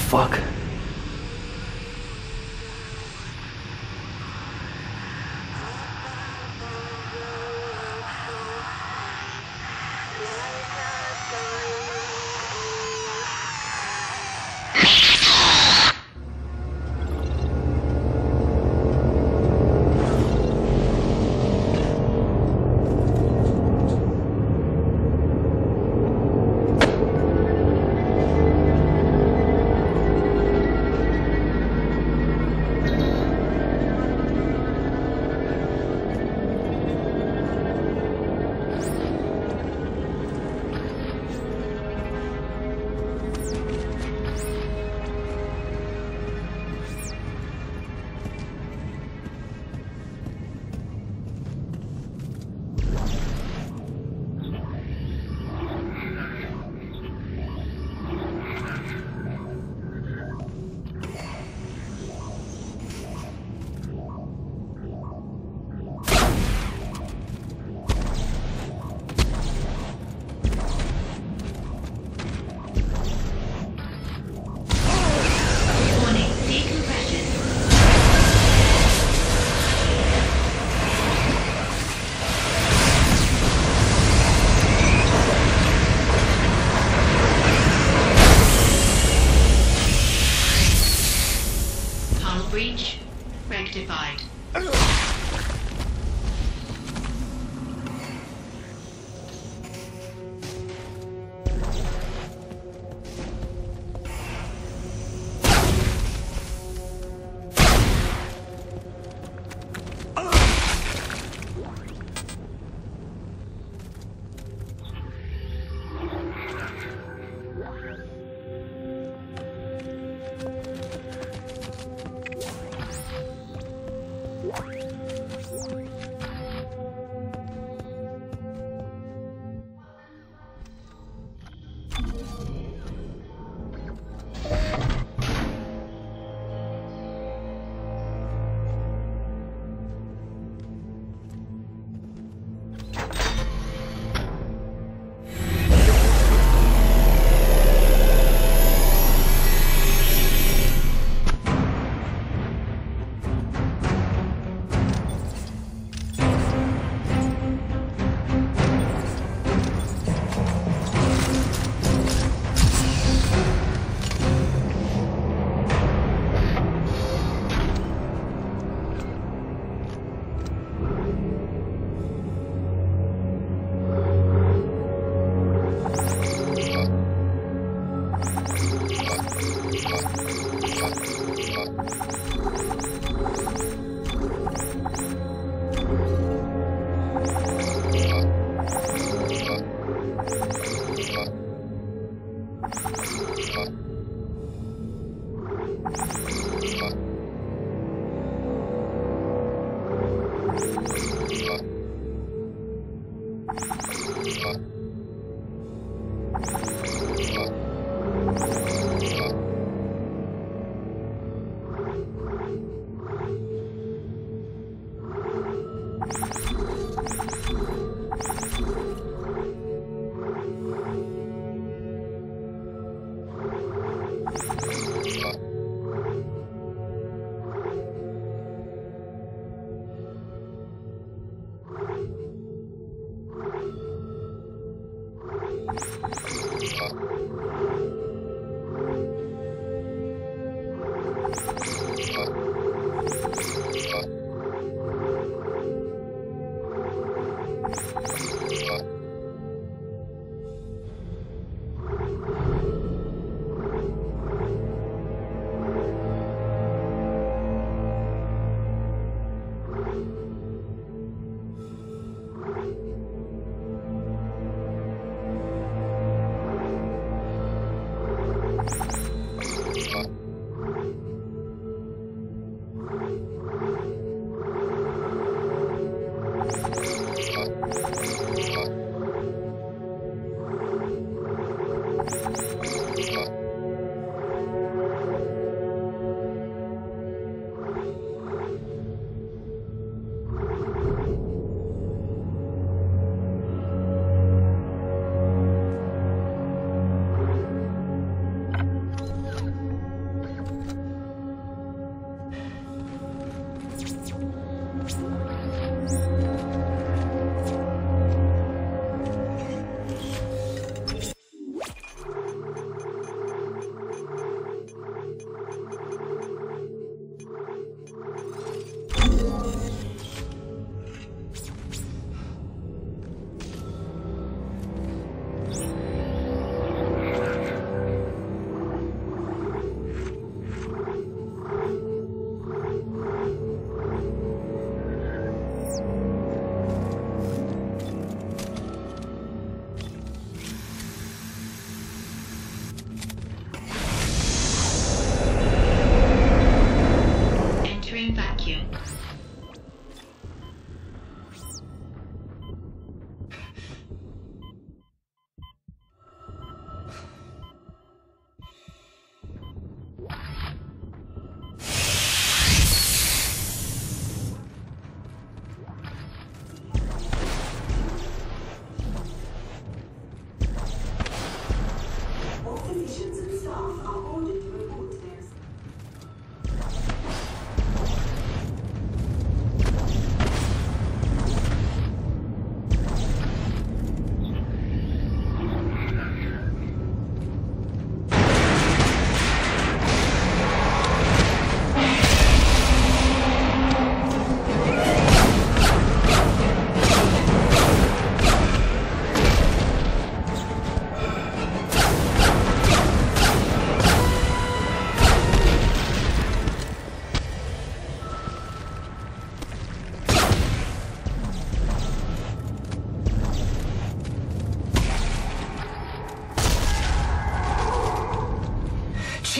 fuck? Breach rectified.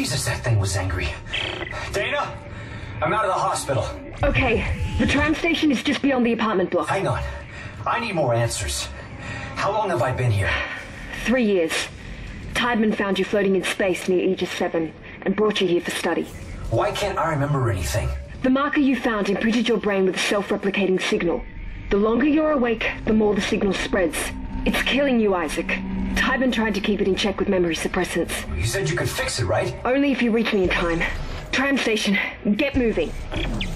Jesus, that thing was angry. Dana, I'm out of the hospital. Okay, the tram station is just beyond the apartment block. Hang on. I need more answers. How long have I been here? 3 years. Tideman found you floating in space near Aegis 7 and brought you here for study. Why can't I remember anything? The marker you found imprinted your brain with a self-replicating signal. The longer you're awake, the more the signal spreads. It's killing you, Isaac. Tideman tried to keep it in check with memory suppressants. You said you could fix it, right? Only if you reach me in time. Tram station, get moving.